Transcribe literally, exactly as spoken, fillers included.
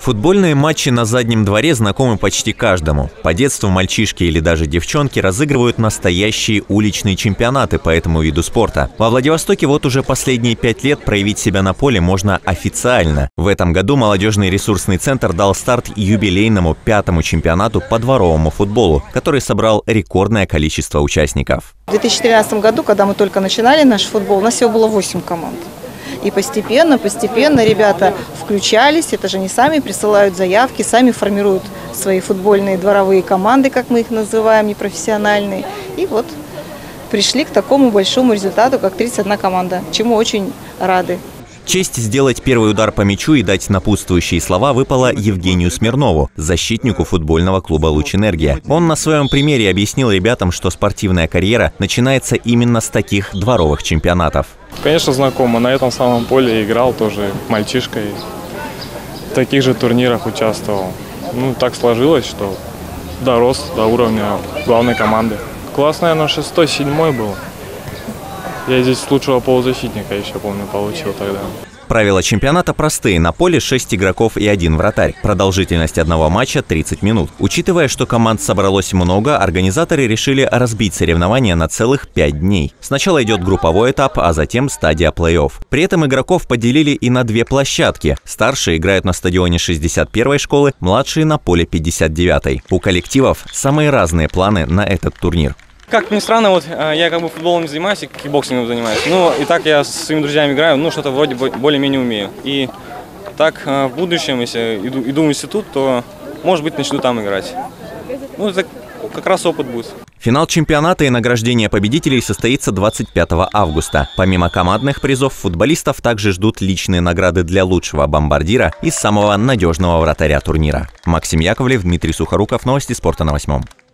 Футбольные матчи на заднем дворе знакомы почти каждому. По детству мальчишки или даже девчонки разыгрывают настоящие уличные чемпионаты по этому виду спорта. Во Владивостоке вот уже последние пять лет проявить себя на поле можно официально. В этом году молодежный ресурсный центр дал старт юбилейному пятому чемпионату по дворовому футболу, который собрал рекордное количество участников. В две тысячи тринадцатом году, когда мы только начинали наш футбол, у нас всего было восемь команд. И постепенно, постепенно ребята включались, это же не сами присылают заявки, сами формируют свои футбольные дворовые команды, как мы их называем, непрофессиональные. И вот пришли к такому большому результату, как тридцать одна команда, чему очень рады. Честь сделать первый удар по мячу и дать напутствующие слова выпала Евгению Смирнову, защитнику футбольного клуба «Луч-Энергия». Он на своем примере объяснил ребятам, что спортивная карьера начинается именно с таких дворовых чемпионатов. Конечно, знакомо. На этом самом поле играл тоже мальчишкой. В таких же турнирах участвовал. Ну, так сложилось, что дорос до уровня главной команды. Класс, наверное, шестой-седьмой был. Я здесь лучшего полузащитника еще, помню, получил тогда. Правила чемпионата простые. На поле шесть игроков и один вратарь. Продолжительность одного матча тридцать минут. Учитывая, что команд собралось много, организаторы решили разбить соревнования на целых пять дней. Сначала идет групповой этап, а затем стадия плей-офф. При этом игроков поделили и на две площадки. Старшие играют на стадионе шестьдесят первой школы, младшие на поле пятьдесят девятой. У коллективов самые разные планы на этот турнир. Как ни странно, вот я как бы футболом не занимаюсь, и кикбоксингом занимаюсь. Ну, и так я со своими друзьями играю, ну, что-то вроде более-менее умею. И так в будущем, если иду, иду в институт, то, может быть, начну там играть. Ну, это как раз опыт будет. Финал чемпионата и награждение победителей состоится двадцать пятого августа. Помимо командных призов, футболистов также ждут личные награды для лучшего бомбардира и самого надежного вратаря турнира. Максим Яковлев, Дмитрий Сухоруков. Новости спорта на восьмом.